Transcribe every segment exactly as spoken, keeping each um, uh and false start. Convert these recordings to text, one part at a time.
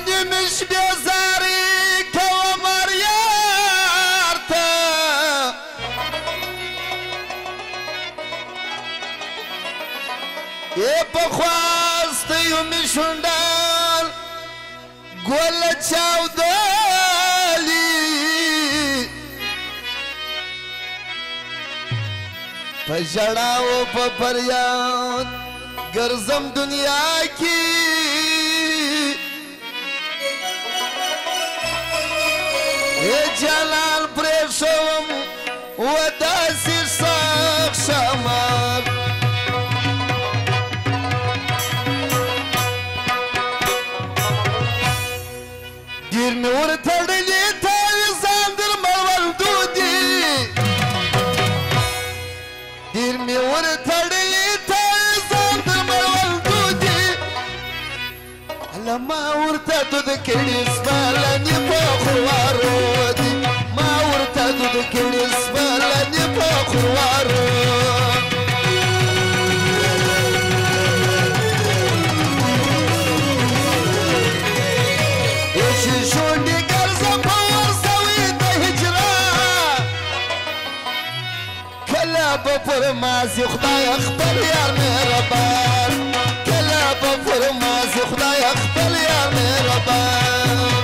نیمش بیزاری کوامر یارتا ای پخواستی میشوندال گل چاودالی پجڑاو پا پریاد گرزم دنیا کی ای جلال پریشوم و داسی ساق شمار دیر نور تڑلی تاویزان در مول دودی دیر نور تڑلی تاویزان در مول دودی لما ورتا دود کڑی سپالانی پا خوارو دی ما ورتا دود کڑی سپالانی پا خوارو فرمازی خدای اخبر یار مهربان کلا با فرمازی خدای اخبر یار مهربان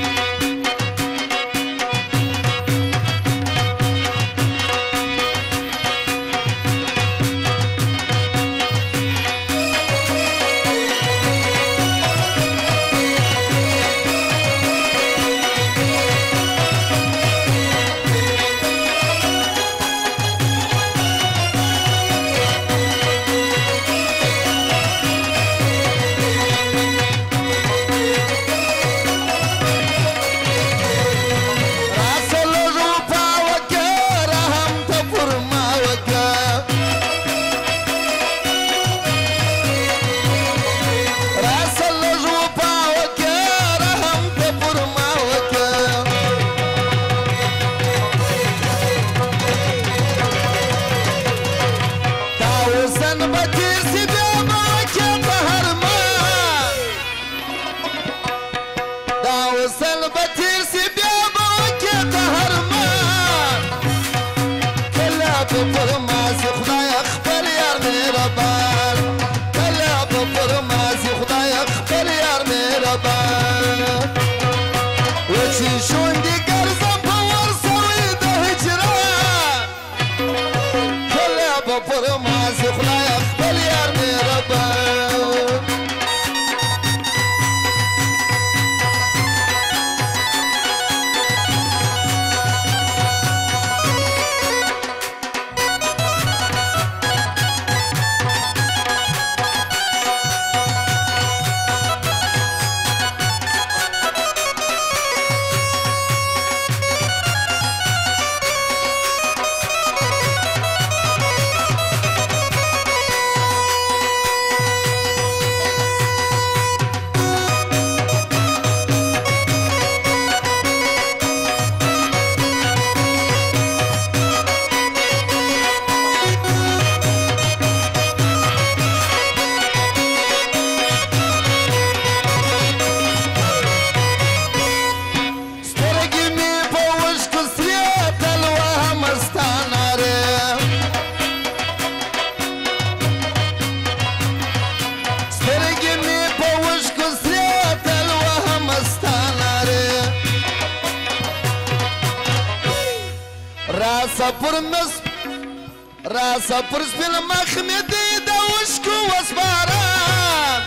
راسا پر سپین مخ می دی دا عشق و اسباران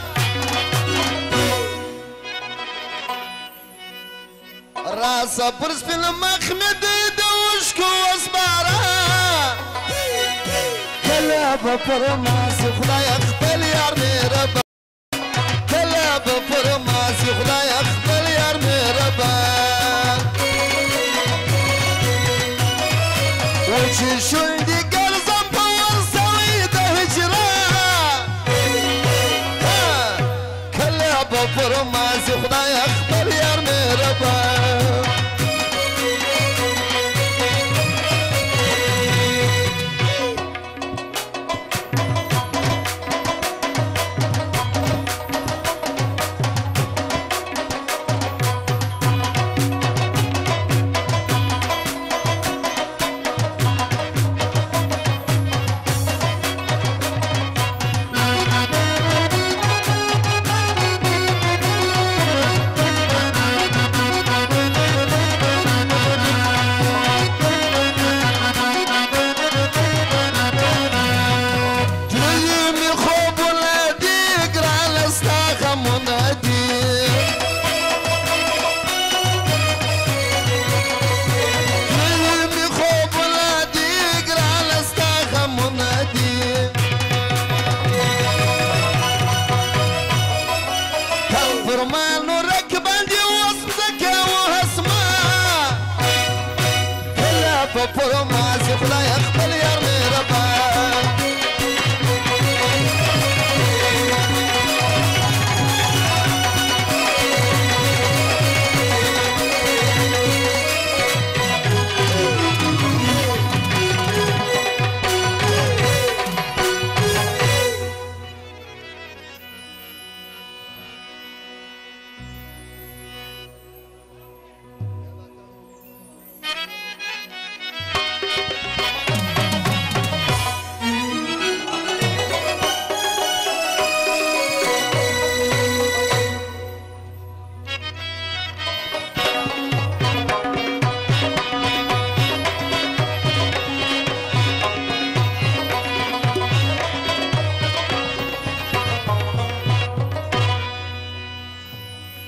راسا پر سپین مخ می دی دا عشق و اسباران کلا با فرماسی خدای اخبر یار مهربان کلا با فرماسی خدای اخبر یار مهربان وچی شوندی فرمازی خدای اخبر یار مهربان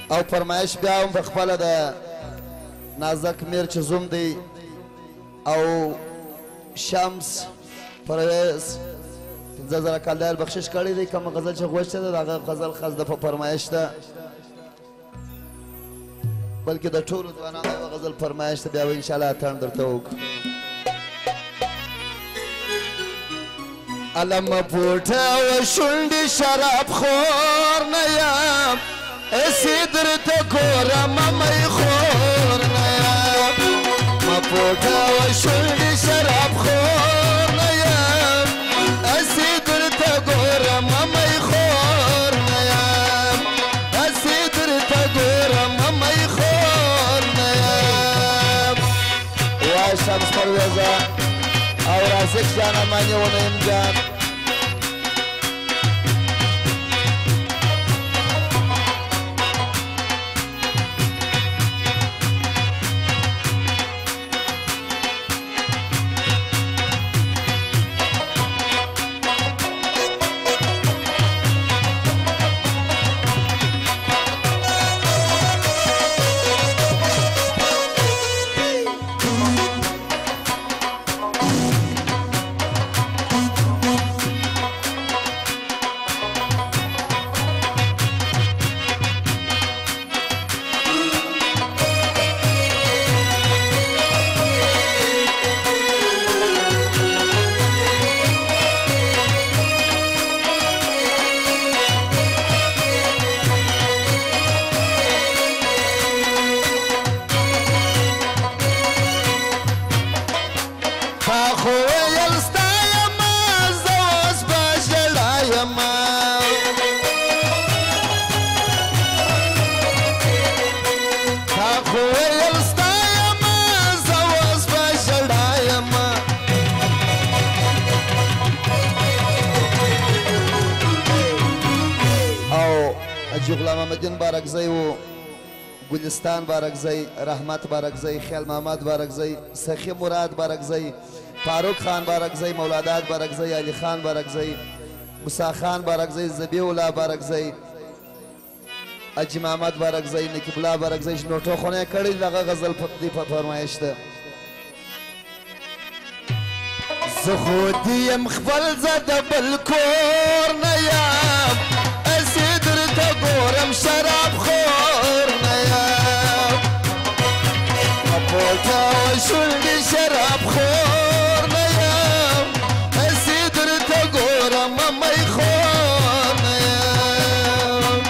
او فرمایش بیا هم په خپله د نازک میر چې زوم دی او شمس پرویز پنځه زره کال دی بخشش کړی دی کومه غزل چې غوښتې ده د هغه غزل خاص د په فرمایش ده بلکې د ټولو ځوانانو یوه غزل فرمایش ده بیا به انشاءالله اتڼ درته وکړو علم پوټه و شونډې شراب خور نه یم اسی درته ګورم ممی خور نه یم ما پوټه و شونډې شراب خور نه یم اسی درته ګورم ممی خور نه یم اسی درته ګورم ممی خور نه یم وای شمس پرویزه او رازق جان امانی و نیم جان غلام محمدین بارکزی و گلستان بارکزی رحمت بارکزی خیال محمد بارکزی سخی مراد بارکزی فاروق خان بارکزی مولادات بارکزی علی خان بارکزی موسی خان بارکزی زبی الله بارکزی اجی محمد بارکزی نقیب الله بارکزی نوټو خونه کړی دغه غزل په دې په فرمایش ده زه خو دې یم خپل زده بل کور نه یم اسی درته ګورم شراب خور نه یم ما پوټه و شونډې شراب خور نه یم اسی درته ګورم ممی خور نه یم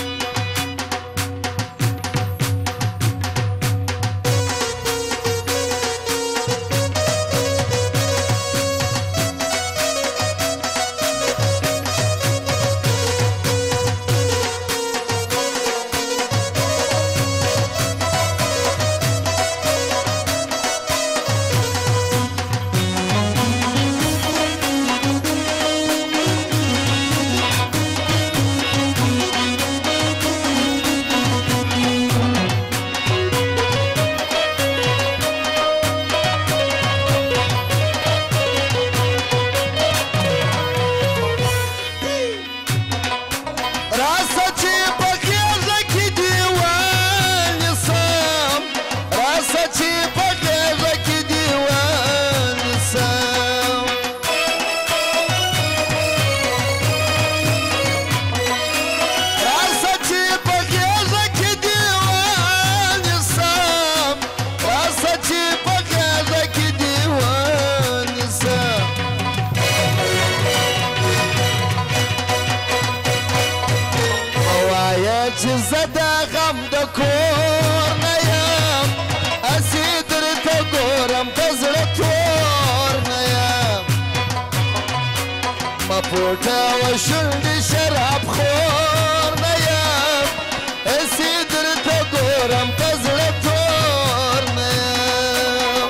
پوټه و شونډې شراب خور نه یم اسی درته ګورم په زړه تور نه یم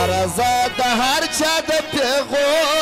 یاره زه د هر چا د پیغور